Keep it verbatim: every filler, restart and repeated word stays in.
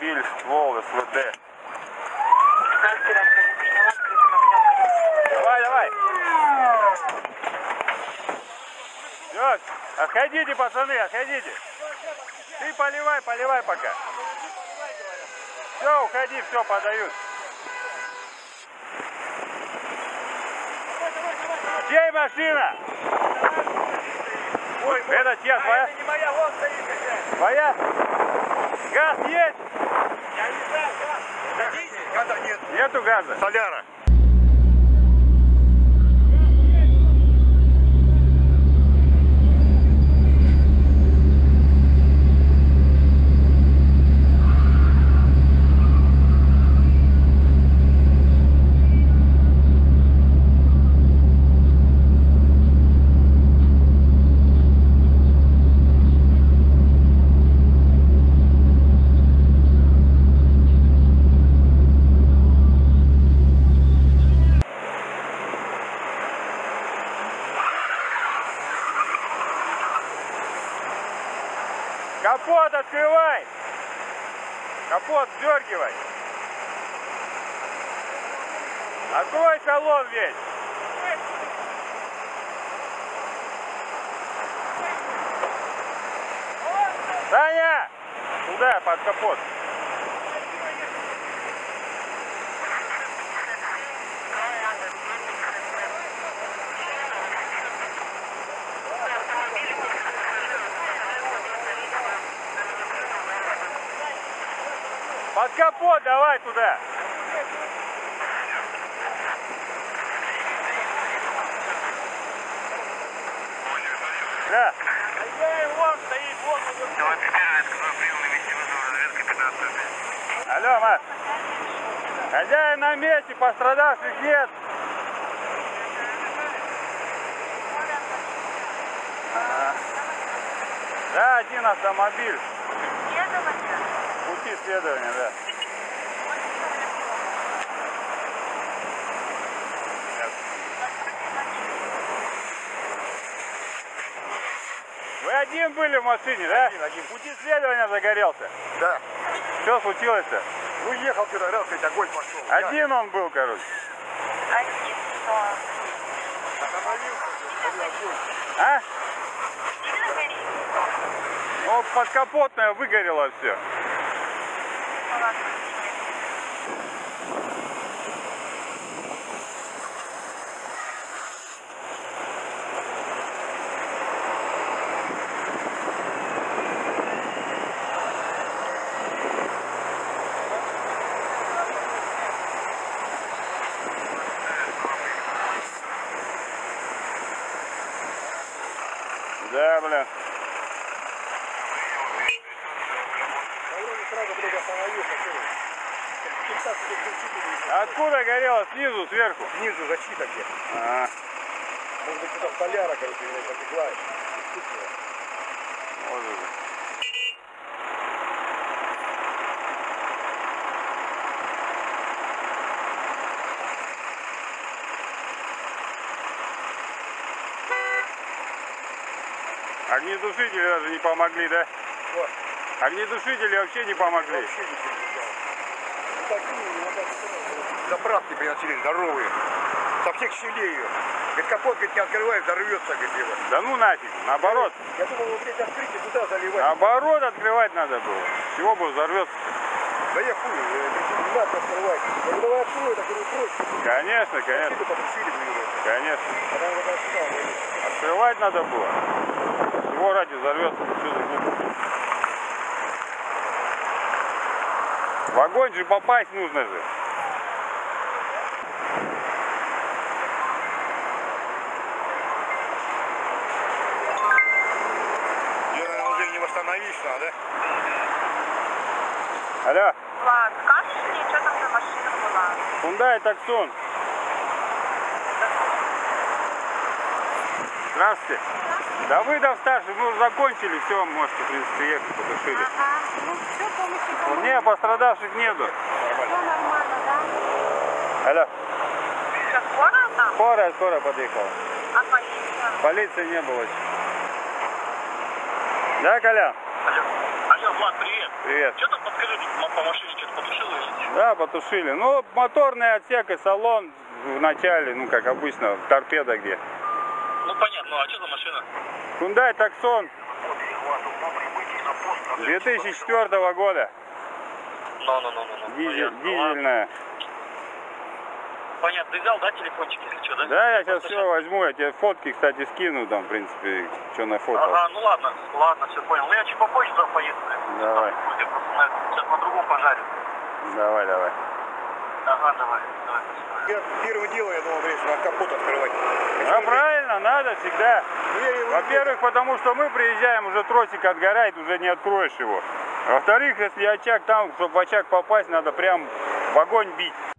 автомобиль, ствол, СВД. Давай, давай. Все, отходите, пацаны, отходите. Ты поливай, поливай пока. Все, уходи, все, подают. Чей машина? Ой, это чья, твоя? Это не моя, вон стоит какая. Твоя? Газ есть? Я не знаю, газ. Дадите? Газа нет. Нету газа? Соляра. Капот открывай! Капот сдергивай! Открой салон весь! Саня! Туда, под капот! Под капот давай туда! Да. Хозяин вон стоит, вон. Алло, Маш. Хозяин на месте, пострадавших нет. Ага. Да, один автомобиль. Пути следования, да. Вы один были в машине, да? Один, один. Пути следования загорелся. Да. Что случилось-то? Ну, ехал сюда, раз, сказать, огонь пошел. Один я... он был, короче. Один, что? Остановился, огонь. А? Ну, подкапотное выгорело все. Да, блин. Откуда горело? Снизу, сверху? Снизу защита где? А. Может быть, это соляра, короче, потекла. Может быть. Огнетушители даже не помогли, да? Вот. Огнетушители вообще не помогли. Вообще ничего не сделал. Ну, такие, иногда заправки приносили здоровые. Со всех щелей ее. Говорит, капот, говорит, не открывай, взорвется, говорит, его. Да ну нафиг, наоборот. Я думал, вот эти открытия туда заливать. Наоборот открывать надо было. Чего бы взорвется? Да я хуй, не надо открывать. Я говорю, давай открою, так говорю, проще. Конечно, конечно. Откуда потушили бы его? Конечно. Когда он вот сюда, вот. Открывать надо было. Его ради взорвется. Что за глупость? В огонь же попасть нужно же. Ее, наверное, уже не восстановишь, да? Алло. Влад, скажешь мне, что там за машина была? Hyundai Tucson. Здравствуйте. Да вы, да старший, мы уже закончили, все, можете, в принципе, ехать, потушили. Ага, ну все, помощи кому? Не, пострадавших нету. Все нормально, да? Алло. Что, скоро там? Скорая, скорая подъехала. А полиция? Полиции не было. Да, Коля? Алло, алло, Влад, привет. Привет. Что там, подскажи, тут по машине что-то потушило или нет? Да, потушили. Ну, моторный отсек и салон в начале, ну, как обычно, торпеда где. Ну, понятно. Ну, а что за машина? Hyundai Tucson две тысячи четвёртого года. Ну-ну-ну-ну. Дизель, дизельная. Понятно. Ты взял, да, телефончик, если что, да? Да, я сейчас все возьму. Я тебе фотки, кстати, скину там, в принципе, что нафотал. Ага, ну ладно, ладно, все понял. Ну, я чуть попозже туда поеду. Давай. Я просто на, сейчас на другом пожаре. Давай, давай. Ага, давай, давай. Я первое дело, я думал, что надо капот открывать. А правильно, надо всегда. Во-первых, потому что мы приезжаем, уже тросик отгорает, уже не откроешь его. Во-вторых, если очаг там, чтобы в очаг попасть, надо прям в огонь бить.